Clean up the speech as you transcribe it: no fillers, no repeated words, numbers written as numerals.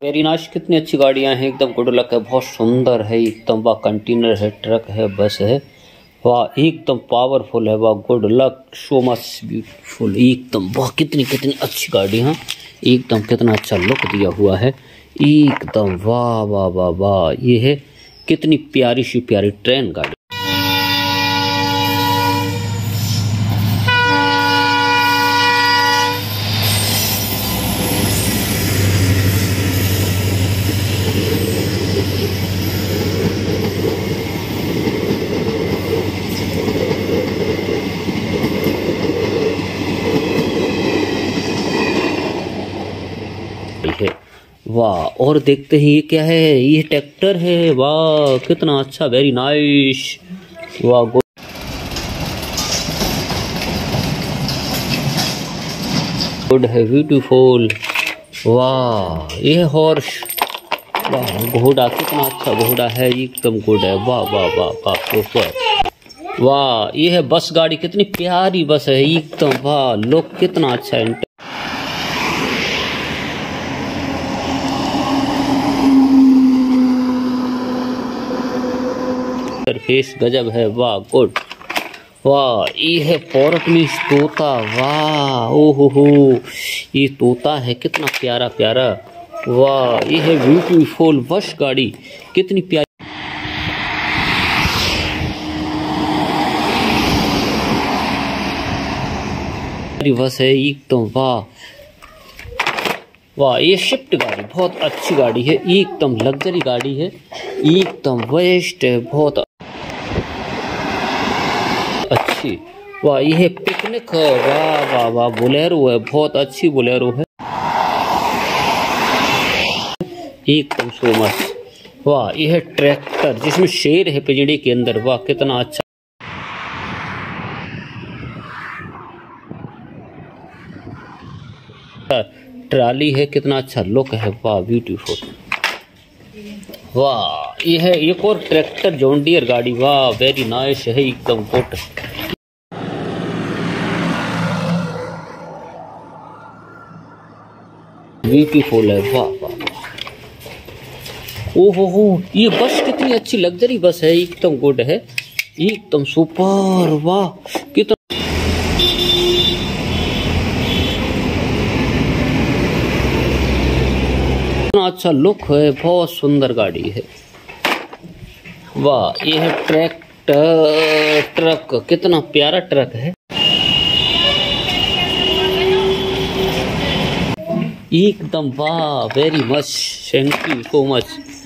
Very nice. कितनी अच्छी गाड़ियां हैं, एकदम गुड लक है, बहुत सुंदर है एकदम। वाह, कंटेनर है, ट्रक है, बस है, वाह एकदम पावरफुल है, वाह good luck, so much beautiful एकदम। वाह कितनी कितनी अच्छी गाड़ियां, एकदम कितना अच्छा लुक दिया हुआ है एकदम। वाह वाह वाह वाह, ये है कितनी प्यारी सी प्यारी ट्रेन गाड़ी। है वाह, और देखते हैं ये क्या है, ये ट्रैक्टर है, वाह कितना अच्छा, वेरी नाइस, वाह गुड है, ब्यूटीफुल, वाह ये है हॉर्स, वाह घोड़ा कितना अच्छा घोड़ा है एकदम गुड है, वाह वाह वाह वाह सुपर, वाह ये है बस गाड़ी, कितनी प्यारी बस है एकदम, वाह लुक कितना अच्छा है, फेस गजब है, वाह गुड, वाह ये है पॉरट में तोता, वाह ओहो हो, ये तोता है कितना प्यारा प्यारा, वाह ये है ब्यूटीफुल बस गाड़ी, कितनी प्यारी बस है एकदम, वाह वाह ये शिफ्ट गाड़ी बहुत अच्छी गाड़ी है एकदम, लग्जरी गाड़ी है एकदम, वेस्ट है बहुत अच्छी, वाह ये है पिकनिक है, वाह वाह वाह बोलेरो है, बहुत अच्छी बोलेरो है एकदम सो मच, वाह ये है ट्रैक्टर जिसमें शेर है पिंजड़े के अंदर, वाह कितना अच्छा, ट्राली है कितना अच्छा लुक है, वाह ब्यूटीफुल, वाह ये है एक और ट्रैक्टर जॉन डियर गाड़ी, वाह वेरी नाइस है एकदम गुड, ब्यूटीफुल है, वाह वाह, ओहो हो ये बस कितनी अच्छी लग्जरी बस है एकदम गुड है एकदम सुपर, वाह कितना अच्छा लुक है, बहुत सुंदर गाड़ी है, वाह ये है ट्रैक्टर ट्रक, कितना प्यारा ट्रक है एकदम, वाह very much, thank you so much.